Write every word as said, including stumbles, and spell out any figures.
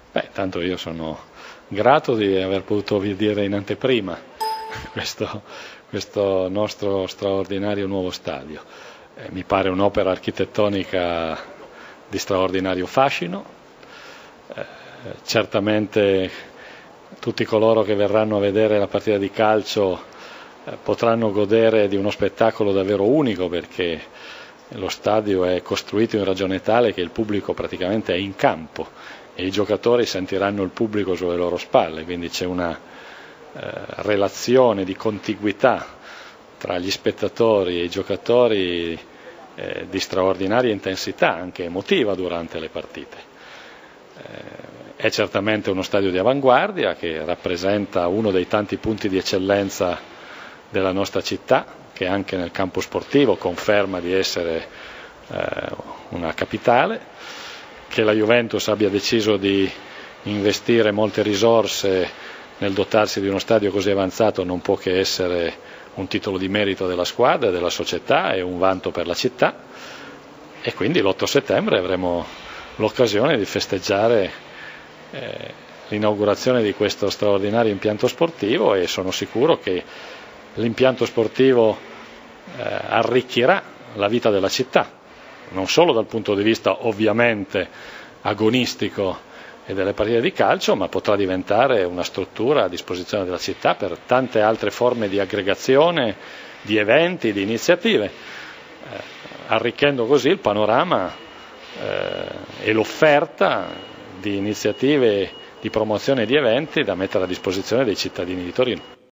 Beh, tanto io sono grato di aver potuto vedere in anteprima questo, questo nostro straordinario nuovo stadio. Eh, mi pare un'opera architettonica di straordinario fascino. Eh, certamente tutti coloro che verranno a vedere la partita di calcio eh, potranno godere di uno spettacolo davvero unico, perché lo stadio è costruito in ragione tale che il pubblico praticamente è in campo e i giocatori sentiranno il pubblico sulle loro spalle, quindi c'è una eh, relazione di contiguità tra gli spettatori e i giocatori eh, di straordinaria intensità, anche emotiva, durante le partite. Eh, è certamente uno stadio di avanguardia che rappresenta uno dei tanti punti di eccellenza della nostra città, che anche nel campo sportivo conferma di essere eh, una capitale, che la Juventus abbia deciso di investire molte risorse nel dotarsi di uno stadio così avanzato non può che essere un titolo di merito della squadra e della società e un vanto per la città, e quindi l'otto settembre avremo l'occasione di festeggiare eh, l'inaugurazione di questo straordinario impianto sportivo, e sono sicuro che l'impianto sportivo eh, arricchirà la vita della città, non solo dal punto di vista ovviamente agonistico e delle partite di calcio, ma potrà diventare una struttura a disposizione della città per tante altre forme di aggregazione, di eventi, di iniziative, eh, arricchendo così il panorama eh, e l'offerta di iniziative di promozione di eventi da mettere a disposizione dei cittadini di Torino.